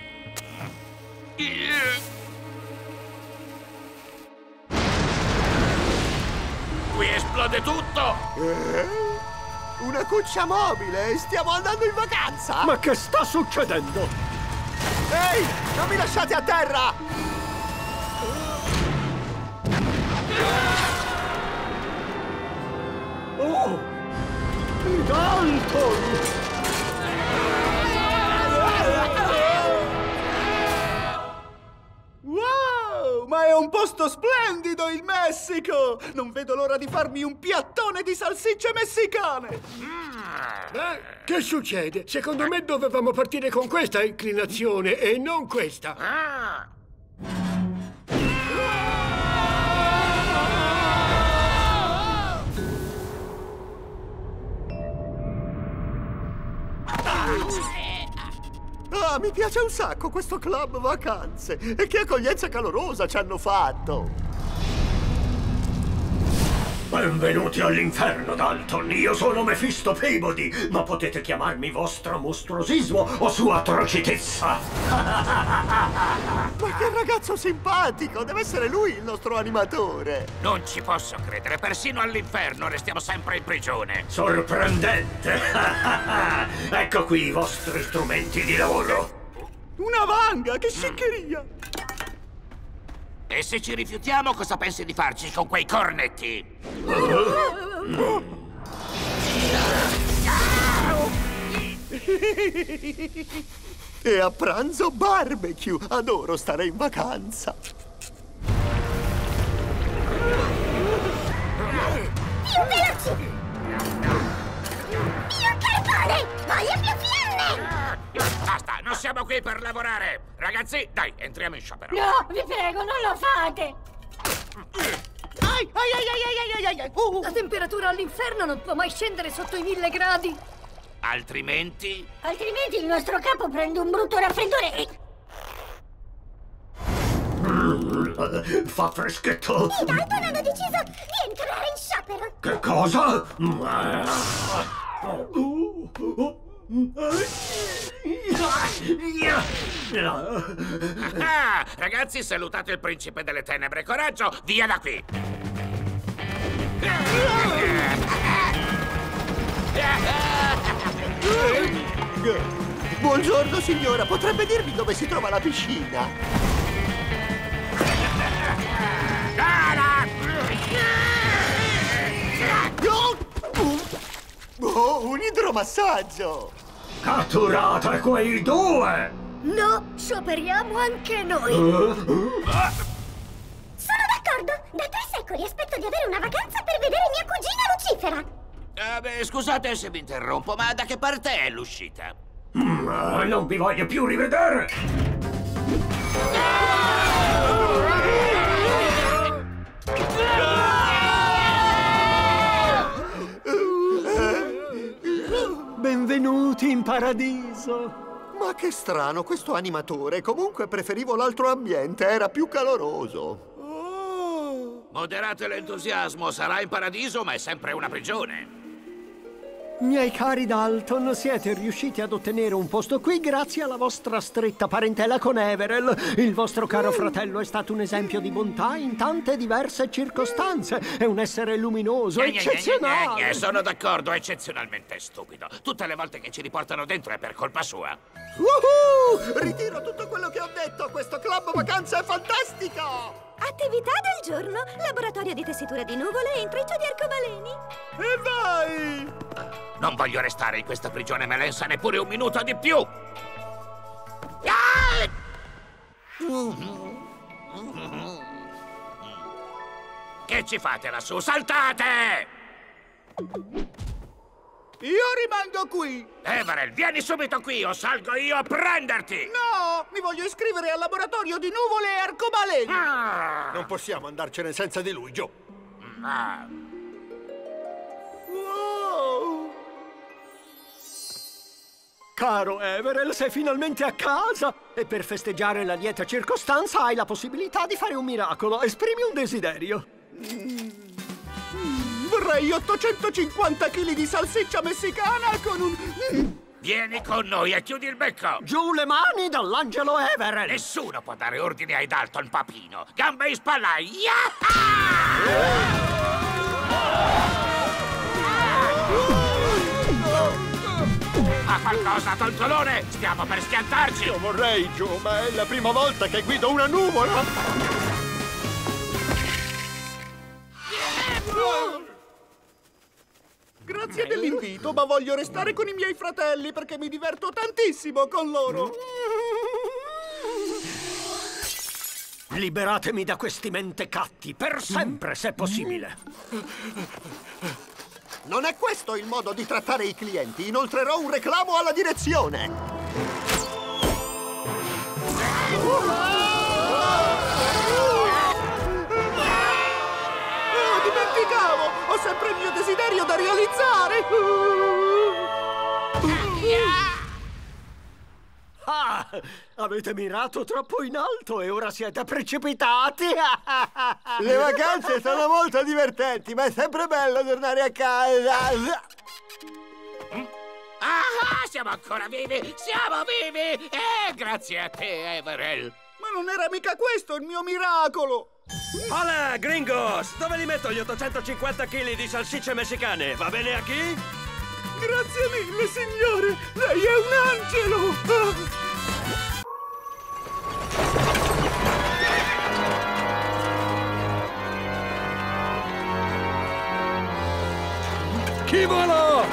Qui esplode tutto! Eh? Una cuccia mobile! Stiamo andando in vacanza! Ma che sta succedendo? Ehi! Non mi lasciate a terra! Oh! Dalton! Wow! Ma è un posto splendido il Messico! Non vedo l'ora di farmi un piattone di salsicce messicane! Eh, che succede? Secondo me dovevamo partire con questa inclinazione e non questa. Ah. Ah, mi piace un sacco questo club vacanze! E che accoglienza calorosa ci hanno fatto! Benvenuti all'inferno, Dalton! Io sono Mephisto Peabody, ma potete chiamarmi vostro mostruosismo o sua atrocitezza! Ma che ragazzo simpatico! Deve essere lui il nostro animatore! Non ci posso credere, persino all'inferno restiamo sempre in prigione! Sorprendente! Ecco qui i vostri strumenti di lavoro! Una vanga, che sciccheria! E se ci rifiutiamo, cosa pensi di farci con quei cornetti? E a pranzo barbecue! Adoro stare in vacanza! Più veloci! Più carbone! Voglio più fiamme! Basta, non siamo qui per lavorare! Ragazzi, dai, entriamo in sciopero! No, vi prego, non lo fate! Ai, ai, ai, ai, ai, ai, ai. Uh. La temperatura all'inferno non può mai scendere sotto i mille gradi. Altrimenti? Altrimenti il nostro capo prende un brutto raffreddore e... Fa freschetto! I Dalton hanno deciso di entrare in sciopero! Che cosa? Ah, ragazzi, salutate il principe delle tenebre. Coraggio, via da qui! Buongiorno, signora. Potrebbe dirmi dove si trova la piscina? Oh, un idromassaggio! Catturate quei due! No, scioperiamo anche noi! Sono d'accordo! Da tre secoli aspetto di avere una vacanza per vedere mia cugina Lucifera! Eh, beh, scusate se vi interrompo, ma da che parte è l'uscita? Mm, non vi voglio più rivedere! Benvenuti in paradiso! Ma che strano, questo animatore. Comunque preferivo l'altro ambiente, era più caloroso. Moderate l'entusiasmo, sarà in paradiso, ma è sempre una prigione. Miei cari Dalton, siete riusciti ad ottenere un posto qui grazie alla vostra stretta parentela con Everell. Il vostro caro fratello è stato un esempio di bontà in tante diverse circostanze. È un essere luminoso, Gne, gne, gne, gne, eccezionale. gne, sono d'accordo, è eccezionalmente stupido. Tutte le volte che ci riportano dentro è per colpa sua. Woohoo! Ritiro tutto quello che ho detto. Questo club vacanza è fantastico! Attività del giorno: laboratorio di tessitura di nuvole e intreccio di arcobaleni. E vai! Non voglio restare in questa prigione melensa neppure un minuto di più! Che ci fate lassù? Saltate! Io rimango qui! Everell, vieni subito qui o salgo io a prenderti! No! Mi voglio iscrivere al laboratorio di nuvole e arcobaleni! Ah. Non possiamo andarcene senza di lui, Joe! Ah. Wow! Caro Everell, sei finalmente a casa! E per festeggiare la lieta circostanza hai la possibilità di fare un miracolo. Esprimi un desiderio. Vorrei ottocentocinquanta chili di salsiccia messicana con un... Vieni con noi e chiudi il becco! Giù le mani dall'angelo Everell! Nessuno può dare ordini ai Dalton, papino! Gambe in spalla! Yaha! Fa qualcosa, tontolone! Stiamo per schiantarci! Io vorrei, Joe, ma è la prima volta che guido una nuvola! Grazie dell'invito, ma voglio restare con i miei fratelli perché mi diverto tantissimo con loro. Liberatemi da questi mentecatti, per sempre, se possibile. Non è questo il modo di trattare i clienti. Inoltrerò un reclamo alla direzione. Oh, dimenticavo! Ho sempre il mio desiderio da realizzare! Ah, avete mirato troppo in alto e ora siete precipitati! Le vacanze sono molto divertenti, ma è sempre bello tornare a casa! Ah, siamo ancora vivi! Siamo vivi! Eh, grazie a te, Everell! Ma non era mica questo il mio miracolo! Hola, gringos! Dove li metto gli ottocentocinquanta chili di salsicce messicane? Va bene a chi? Grazie mille, signore! Lei è un angelo! Chi vola?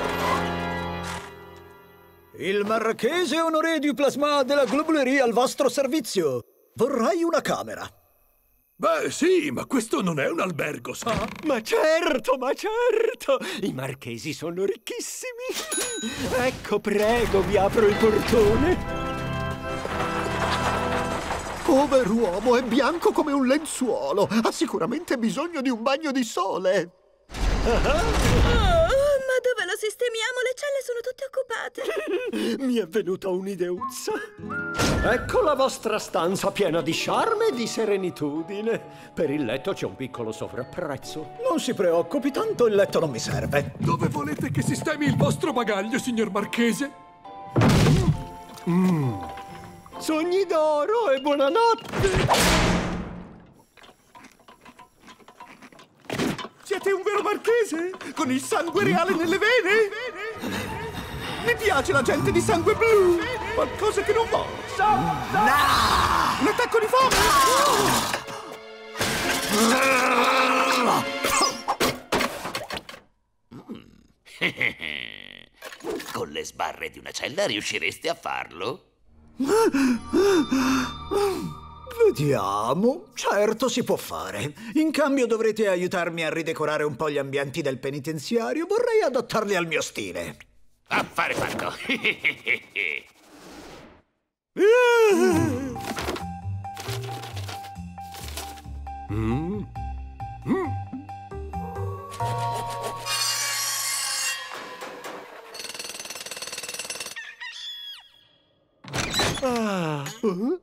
Il marchese Honoré du Plasma della Globlerie al vostro servizio. Vorrei una camera. Beh, sì, ma questo non è un albergo, sa? Ma certo, ma certo! I marchesi sono ricchissimi! Ecco, prego, vi apro il portone. Pover'uomo, è bianco come un lenzuolo. Ha sicuramente bisogno di un bagno di sole. Oh, ma dove lo sistemiamo? Le celle sono tutte occupate. Mi è venuta un'ideuzza. Ecco la vostra stanza piena di charme e di serenitudine. Per il letto c'è un piccolo sovrapprezzo. Non si preoccupi, tanto il letto non mi serve. Dove volete che sistemi il vostro bagaglio, signor Marchese? Mm. Sogni d'oro e buonanotte! Siete un vero marchese? Con il sangue reale nelle vene? Mi piace la gente di sangue blu! Qualcosa che non va! No! Un attacco di fame! Con le sbarre di una cella riuscireste a farlo? Vediamo. Certo, si può fare. In cambio dovrete aiutarmi a ridecorare un po' gli ambienti del penitenziario. Vorrei adattarli al mio stile. Affare fatto! Mm. Mm. Ah. Uh.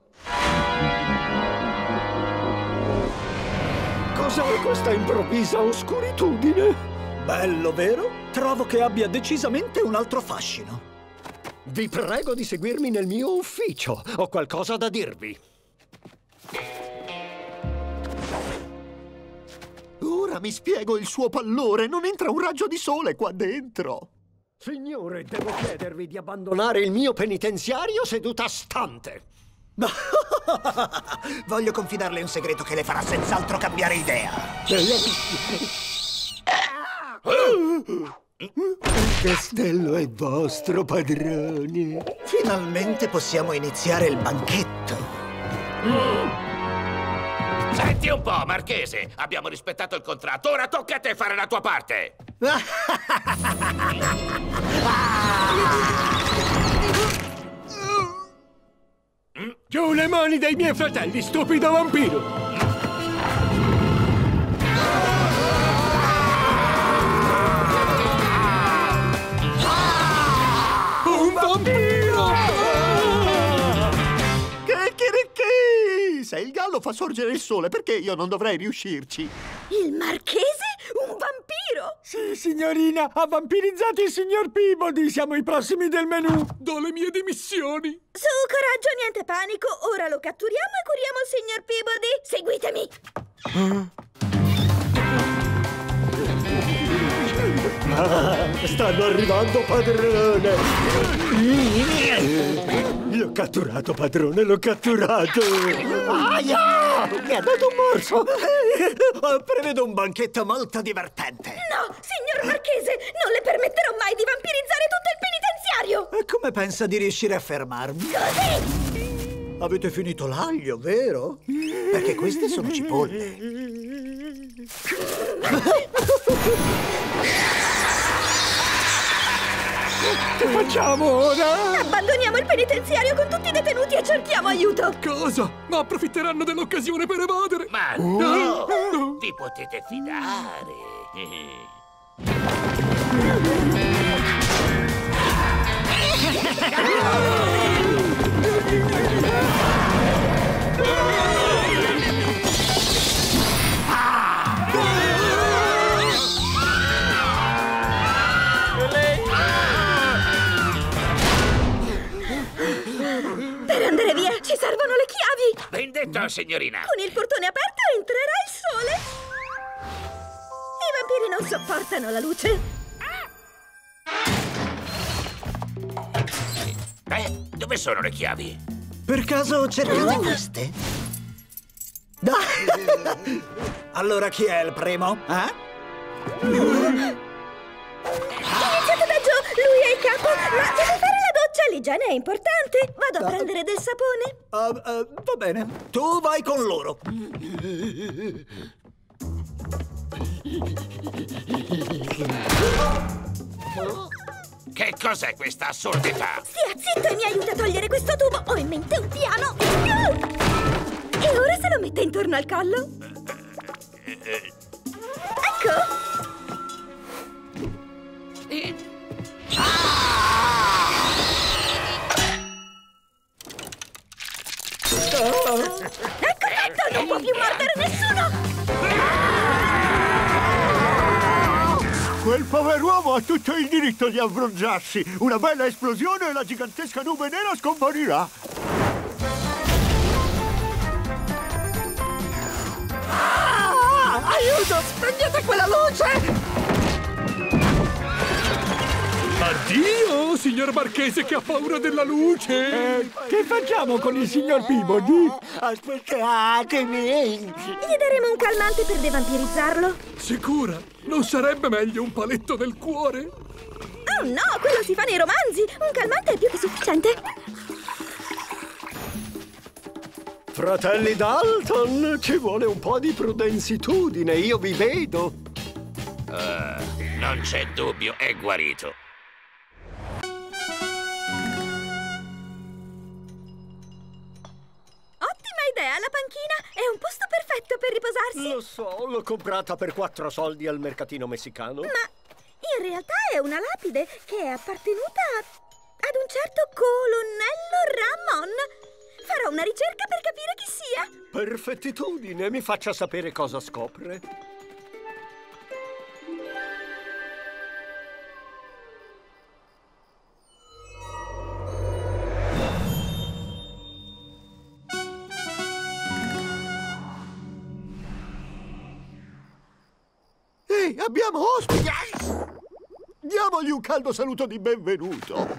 Cos'è questa improvvisa oscuritudine? Bello, vero? trovo che abbia decisamente un altro fascino. Vi prego di seguirmi nel mio ufficio. Ho qualcosa da dirvi. Ora mi spiego il suo pallore. Non entra un raggio di sole qua dentro. Signore, devo chiedervi di abbandonare il mio penitenziario seduta stante. Voglio confidarle un segreto che le farà senz'altro cambiare idea. Il castello è vostro, padrone. Finalmente possiamo iniziare il banchetto. Senti un po', Marchese. Abbiamo rispettato il contratto. Ora tocca a te fare la tua parte. Giù le mani dai miei fratelli, stupido vampiro! Un vampiro! Chicchirichì! Se il gallo fa sorgere il sole, perché io non dovrei riuscirci? Il marchese? Un vampiro? Sì, signorina, ha vampirizzato il signor Peabody. Siamo i prossimi del menù. Do le mie dimissioni. Su, coraggio, niente panico. Ora lo catturiamo e curiamo il signor Peabody. Seguitemi. Ah, stanno arrivando, padrone! L'ho catturato, padrone, l'ho catturato! Aia! Mi ha dato un morso! Prevedo un banchetto molto divertente. No, signor Marchese, non le permetterò mai di vampirizzare tutto il penitenziario! E come pensa di riuscire a fermarmi? Così! Avete finito l'aglio, vero? Perché queste sono cipolle. Che facciamo ora? Abbandoniamo il penitenziario con tutti i detenuti e cerchiamo aiuto! Cosa? Ma approfitteranno dell'occasione per evadere! Ma no! Vi potete fidare! Per andare via ci servono le chiavi! Ben detto, signorina! Con il portone aperto entrerà il sole! I vampiri non sopportano la luce! Beh, dove sono le chiavi? Per caso cercate queste? Allora chi è il primo? Eh? Iniziate da Joe! Lui è il capo! Ma deve fare la doccia! L'igiene è importante! Vado a prendere del sapone! Uh, uh, va bene, tu vai con loro! Che cos'è questa assurdità? Stia zitto e mi aiuta a togliere questo tubo! Ho in mente un piano! E ora se lo mette intorno al collo? Ecco! Ecco fatto! Non può più mordere nessuno! Quel pover'uomo ha tutto il diritto di abbronzarsi. Una bella esplosione e la gigantesca nube nera scomparirà. Ah! Aiuto! Spegnete quella luce! Addio, signor Marchese che ha paura della luce! Eh, che facciamo con il signor Peabody? Aspettatemi! Gli daremo un calmante per devampirizzarlo. Sicura? Non sarebbe meglio un paletto del cuore? Oh no, quello si fa nei romanzi! Un calmante è più che sufficiente. Fratelli Dalton, ci vuole un po' di prudenzitudine, io vi vedo. Uh, non c'è dubbio, è guarito. Ottima idea, la panchina! È un posto perfetto per riposarsi! Lo so, l'ho comprata per quattro soldi al mercatino messicano. Ma in realtà è una lapide che è appartenuta ad un certo colonnello Ramon. Farò una ricerca per capire chi sia. Perfettitudine, mi faccia sapere cosa scopre. Ehi, abbiamo ospiti! Diamogli un caldo saluto di benvenuto.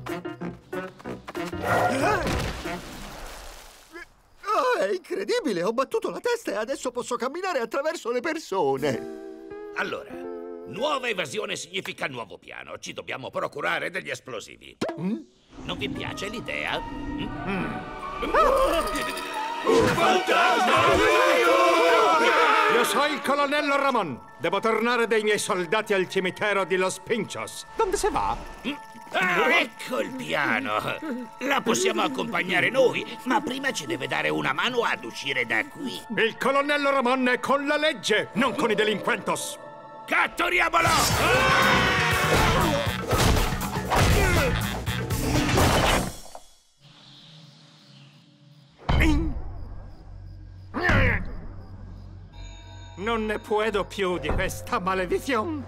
Oh, è incredibile! Ho battuto la testa e adesso posso camminare attraverso le persone. Allora, nuova evasione significa nuovo piano. Ci dobbiamo procurare degli esplosivi. Mm? Non vi piace l'idea? Mm? Un fantasma! Io sono il colonnello Ramon. Devo tornare dei miei soldati al cimitero di Los Pinchos. Dove si va? Ah, ecco il piano. La possiamo accompagnare noi, ma prima ci deve dare una mano ad uscire da qui. Il colonnello Ramon è con la legge, non con i delinquentos. Catturiamolo! Non ne puedo più di questa maledizione.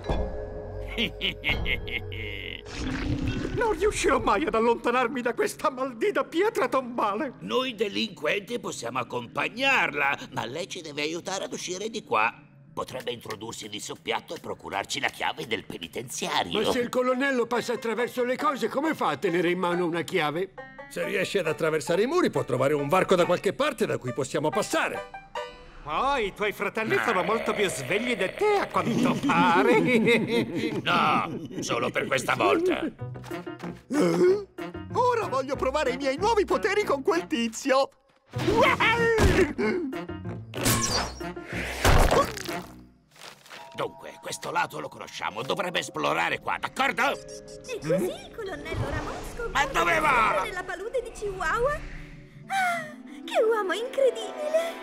Non riuscirò mai ad allontanarmi da questa maldita pietra tombale. Noi delinquenti possiamo accompagnarla, ma lei ci deve aiutare ad uscire di qua. Potrebbe introdursi di soppiatto e procurarci la chiave del penitenziario. Ma se il colonnello passa attraverso le cose, come fa a tenere in mano una chiave? Se riesce ad attraversare i muri, può trovare un varco da qualche parte da cui possiamo passare. Oh, i tuoi fratelli sono molto più svegli di te, a quanto pare. No, solo per questa volta. Uh, ora voglio provare i miei nuovi poteri con quel tizio. Dunque, questo lato lo conosciamo, dovrebbe esplorare qua, d'accordo? E così il colonnello Ramon scopre Ma dove va? nella palude di Chihuahua. Ah, che uomo incredibile!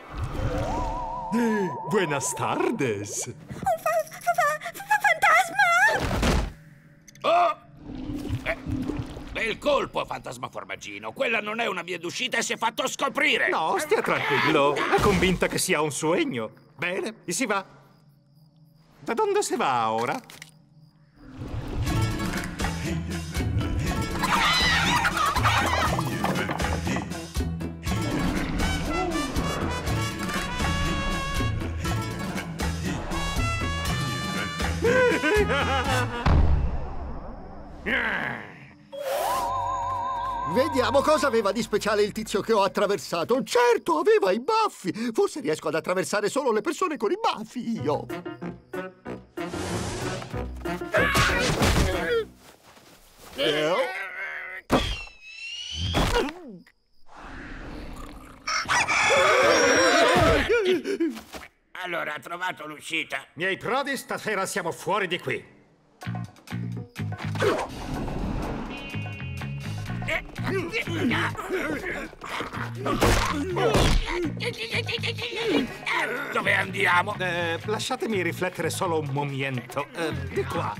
Eh, buenas tardes. Un fa fa fa fantasma! Oh! Eh, bel colpo, fantasma formaggino. Quella non è una via d'uscita e si è fatto scoprire. No, stia tranquillo. È convinta che sia un sogno. Bene, e si va. Da dove si va ora? Vediamo cosa aveva di speciale il tizio che ho attraversato. Certo, aveva i baffi. Forse riesco ad attraversare solo le persone con i baffi, io. Eh? Allora, ha trovato l'uscita. Miei prodi, stasera siamo fuori di qui. Dove andiamo? Eh, lasciatemi riflettere solo un momento. Eh, di qua.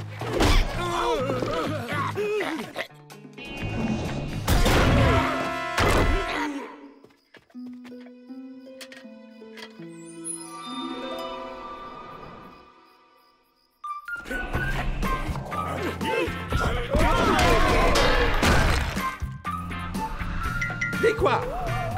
Di qua!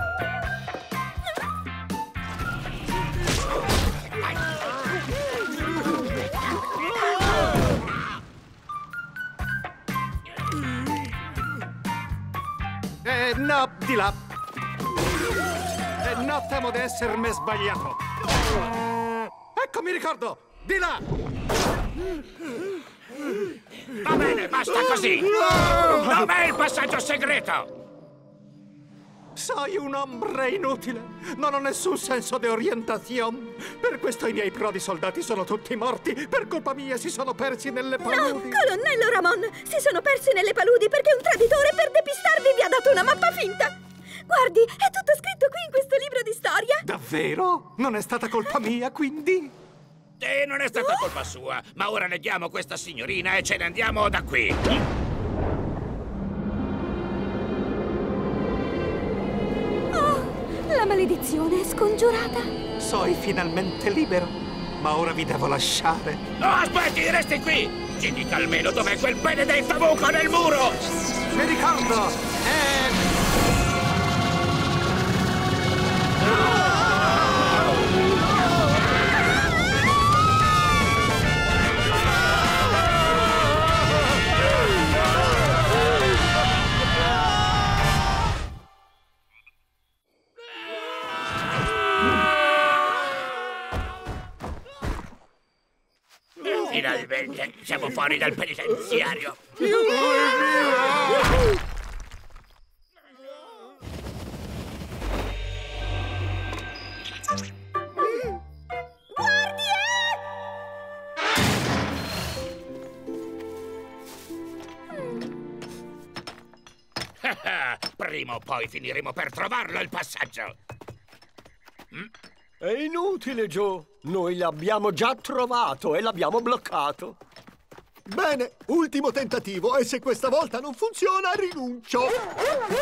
Eh, no, di là. Eh, no, temo di essermi sbagliato. Ecco, mi ricordo! Di là! Va bene, basta così! Dov'è il passaggio segreto? Sei un ombre inutile. Non ho nessun senso di orientazione. Per questo i miei prodi soldati sono tutti morti. Per colpa mia si sono persi nelle paludi. No, colonnello Ramon! Si sono persi nelle paludi perché un traditore per depistarvi vi ha dato una mappa finta! Guardi, è tutto scritto qui in questo libro di storia! Davvero? Non è stata colpa mia, quindi? Eh, non è stata colpa sua. Ma ora leghiamo questa signorina e ce ne andiamo da qui. La maledizione è scongiurata. Sono finalmente libero, ma ora vi devo lasciare. No, aspetti, resti qui! Ci dica almeno dov'è quel benedetto buco nel muro! Mi ricordo! È... Finalmente siamo fuori dal penitenziario. Prima o poi finiremo per trovarlo il passaggio. Mm? È inutile, Joe. Noi l'abbiamo già trovato e l'abbiamo bloccato. Bene, ultimo tentativo e se questa volta non funziona, rinuncio.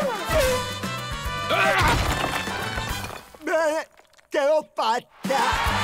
Bene, ce l'ho fatta.